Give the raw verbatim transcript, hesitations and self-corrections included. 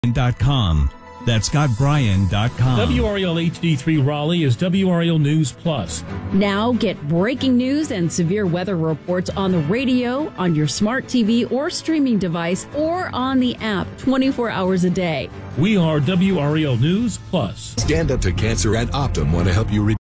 dot com. That's scott bryan dot com. W R A L H D three Raleigh is W R A L News Plus. Now get breaking news and severe weather reports on the radio, on your smart T V or streaming device, or on the app twenty-four hours a day. We are W R A L News Plus. Stand Up to Cancer and Optum want to help you reduce